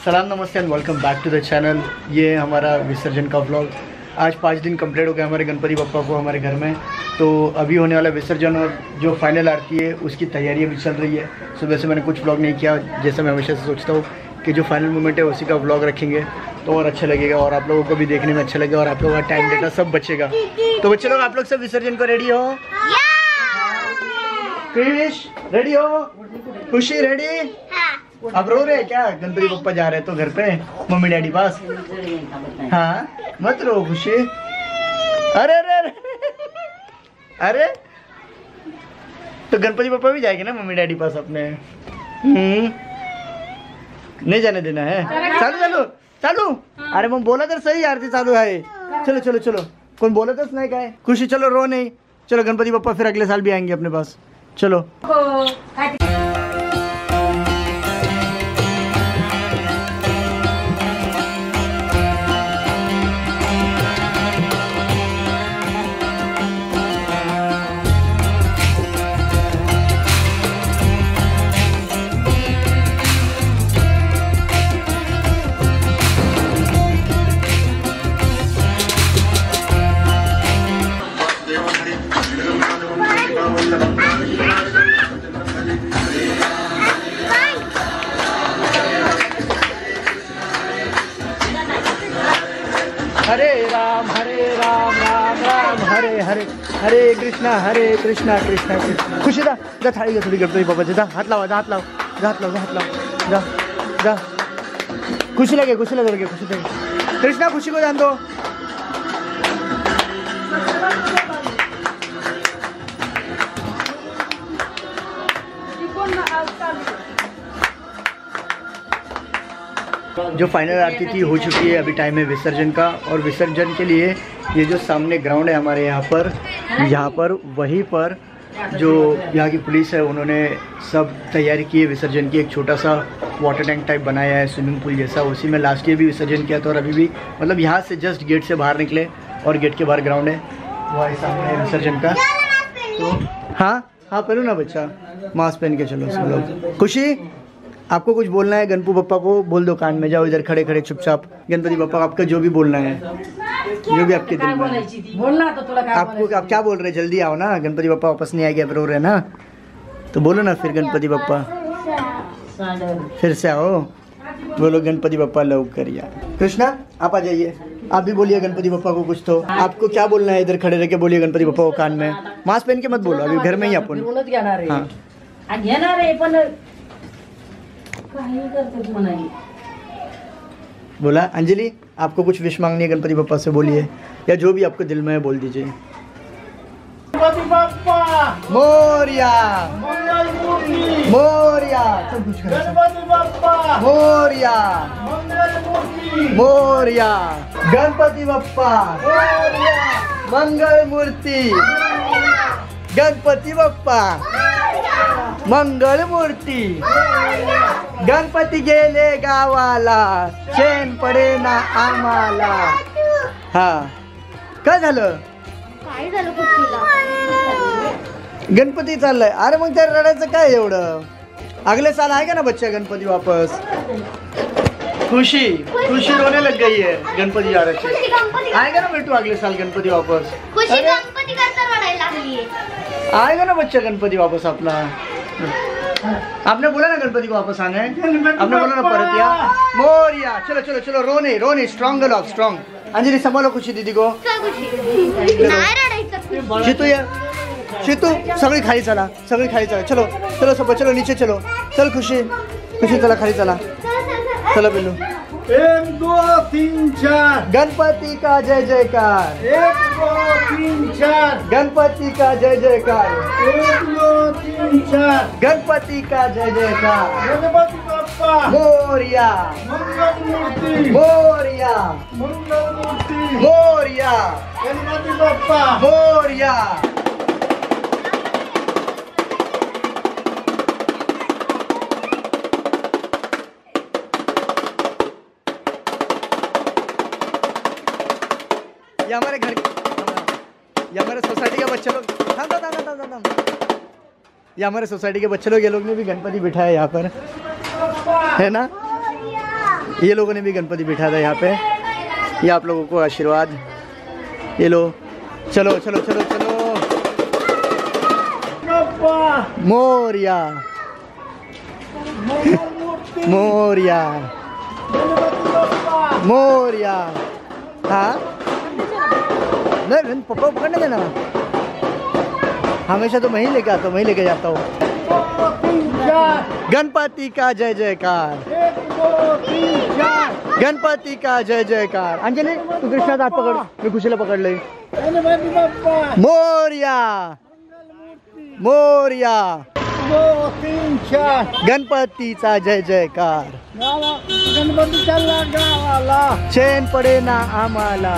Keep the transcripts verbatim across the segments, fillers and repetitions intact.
सलाम नमस्ते and welcome back to the channel. ये हमारा विसर्जन का व्लॉग। आज पाँच दिन कंप्लीट हो गए हमारे गणपति बप्पा को हमारे घर में। तो अभी होने वाला विसर्जन और जो फाइनल आरती है उसकी तैयारी अभी चल रही है। सुबह से मैंने कुछ व्लॉग नहीं किया, जैसा मैं हमेशा से सोचता हूँ कि जो फाइनल मोमेंट है उसी का व्लॉग रखेंगे तो और अच्छा लगेगा और आप लोगों को भी देखने में अच्छा लगेगा और आप लोगों का टाइम डेटा सब बचेगा। तो बच्चे लोग आप लोग सब विसर्जन को रेडी हो? क्रिश रेडी हो? खुशी रेडी? अब रो रहे क्या? गणपति बप्पा जा रहे तो घर पे मम्मी डैडी पास। हाँ मत रो खुशी। अरे अरे अरे अरे तो गणपति बप्पा भी जाएंगे ना मम्मी डैडी पास अपने। हम्म नहीं जाने देना है। चालू चालू चालू। अरे मैं बोला तो सही आरती चालू है। चलो चलो चलो। कौन बोला तो नहीं का है? खुशी चलो रो नहीं। चलो गणपति बप्पा फिर अगले साल भी आएंगे अपने पास। चलो हरे राम हरे राम राम राम हरे हरे हरे कृष्णा हरे कृष्णा कृष्णा कृष्णा। खुशी दा जा थाली जा थोड़ी गणपति बाबा जा हाथ लाओ जा हाथ लाओ जा हाथ लाओ जा हाथ लाओ जा जा। खुशी लगे खुशी लगे लगे खुशी लगे। कृष्णा खुशी को जान दो। जो फाइनल आरती थी हो चुकी है, अभी टाइम है विसर्जन का। और विसर्जन के लिए ये जो सामने ग्राउंड है हमारे यहाँ पर, यहाँ पर वहीं पर जो यहाँ की पुलिस है उन्होंने सब तैयारी की है विसर्जन की। एक छोटा सा वाटर टैंक टाइप बनाया है स्विमिंग पूल जैसा, उसी में लास्ट ईयर भी विसर्जन किया था। और अभी भी मतलब यहाँ से जस्ट गेट से बाहर निकले और गेट के बाहर ग्राउंड है, वही सामने है विसर्जन का। तो हाँ हाँ पहलू ना बच्चा मास्क पहन के चलो सब लोग। खुशी आपको कुछ बोलना है गणपति बप्पा को बोल दो कान में। जाओ इधर खड़े खड़े चुपचाप। गणपति बप्पा आपका जो भी बोलना है, जो भी आपके दिल में बोलना तो आपको। आप क्या बोल रहे? जल्दी आओ ना, गणपति बप्पा वापस नहीं आएगा, रो रहे ना तो बोलो ना फिर गणपति बप्पा फिर से आओ। बोलो गणपति बप्पा लव करिया। कृष्णा आप आ जाइए, आप भी बोलिए गणपति बप्पा को कुछ। तो आपको क्या बोलना है? इधर खड़े रह के बोलिए गणपति बप्पा को कान में। मास्क पहन के मत बोलो, अभी घर में ही अपन। हाँ बोला। अंजलि आपको कुछ विश मांगनी है गणपति बप्पा से, बोलिए, या जो भी आपके दिल में है बोल दीजिए। गणपति बप्पा मोरिया मोरिया सब कुछ गणपति बप्पा मोरिया मोरिया। गणपति बप्पा मंगल मूर्ति। गणपति बप्पा मंगल मूर्ती। गणपती गेले गावाला चैन पडे ना आम्हाला। हा काय झालं? काय झालं खुशीला? गणपती चाललाय। अरे मग त्या रडायचं काय एवढं? अगले साल आएगा ना बच्चा गणपति वापस। खुशी खुशी रोने लग गई है गणपति आ रहे थे। आएगा ना बेटू अगले साल गणपति वापस। खुशी गणपति करता रडायला लागली है। आएगा ना बच्चा गणपति वापस अपना। आपने बोला ना गणपति को वापस आना है, आपने बोला ना परतिया मोरिया। चलो चलो चलो रोने रोने strong girl of strong. Anjali संभालो खुशी दीदी को। शितू यार शितू सगळी खाली चला सगळी खाली चला। चलो चलो सब चलो नीचे चलो। चल खुशी खुशी चला खाली चला। चलो बिल्लू एक दो तीन चार गणपति का जय जयकार। एक दो तीन चार गणपति का जय जयकार। एक दो तीन चार गणपति का जय जयकार। गणपति बप्पा मोरिया मंगल मूर्ति मोरिया मंगल मूर्ति मोरिया। गणपति बप्पा मोरिया। ये हमारे घर ये हमारे सोसाइटी के बच्चे लोग थाम थाम थाम थाम थाम ये हमारे सोसाइटी के बच्चे लोग ये लोग ने भी गणपति बिठाया यहाँ पर, है ना। ये लोगों ने भी गणपति बिठा था यहाँ पे। ये आप लोगों को आशीर्वाद, ये लो। चलो चलो चलो चलो। मोरिया मोरिया मोरिया। हाँ नहीं पप्पा पकड़ने देना, हमेशा तो मैं ही लेके आता हूँ, मैं ही लेके जाता हूँ। गणपति का जय जयकार, गणपति का जय जयकार। अंजलि तू कृष्णा हाथ पकड़, मैं कुशला पकड़ ले। मोरिया मोरिया, गणपतीचा जय जयकार। गणपतीचा गावाला चैन पडे ना आम्हाला।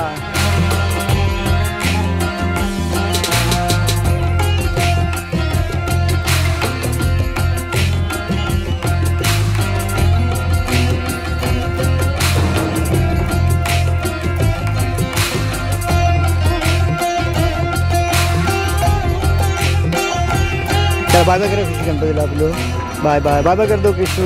बाय बाय करो कृष्ण, गणपति आप लोग बाय बाय बाय बाय कर दो कृष्ण।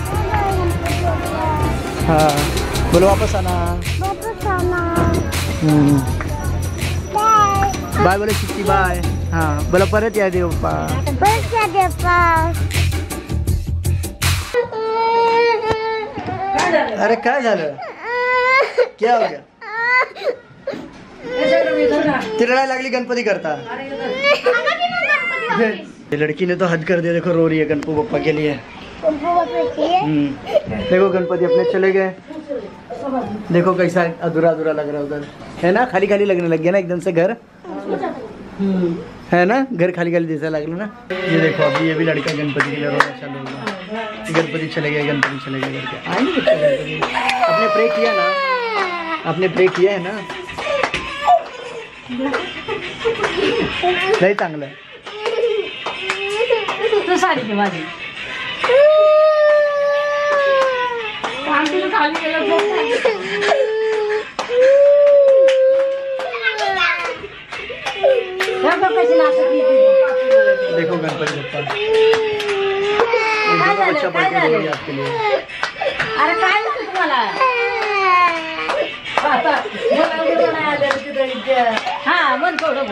हाँ बोलो वापस आना, वापस आना। हम्म बाय बाय बोलो चिट्टी बाय। हाँ बोला परत या देव पा, परत या देव पा। अरे काय झालं, क्या हो गया? तिरडायला लागली गणपती करता। ये लड़की ने तो हद कर दिया, देखो रो रही है गणपू बप्पा के लिए। देखो गणपति अपने चले गए, देखो कैसा अधूरा अधूरा लग रहा है उधर, है ना? खाली खाली लगने लग गया ना एकदम से घर, है ना? घर खाली खाली जैसा लग रहा ना। ये देखो अभी ये भी लड़का गणपति के लिए रोना चालू होगा। गणपति चले गए, गणपति चले गए करके आएंगे बच्चे गणपति। आपने प्रे किया ना, आपने प्रे किया है ना? नहीं चांगलं तो सारी के बाद खाली देखो गणपति बप्पा अच्छा पढ़ते रहेंगे आपके लिए। अरे काय तुम्हाला हा मन थोडं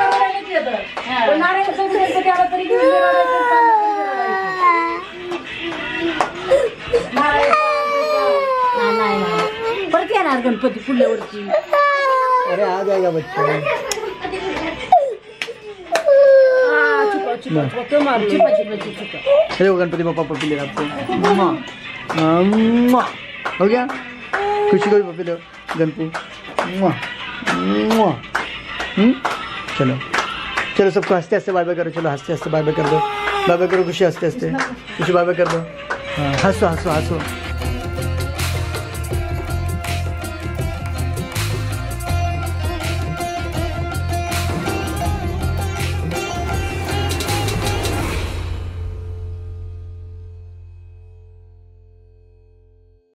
परत येणार गणपती पुढल्यावरची। अरे आ जाएगा बच्चा। देखो गणपति बप्पा पपी ले आपको, हो गया? खुशी को भी पपी दो गणपू। हम्म चलो चलो सबको हंसते हंसते बाय बाय करो। चलो हंसते हंसते बाय बाय कर दो, बाय बाय करो खुशी, हंसते हंसते खुशी बाय बाय कर दो। हाँ हंसो हंसो हंसो।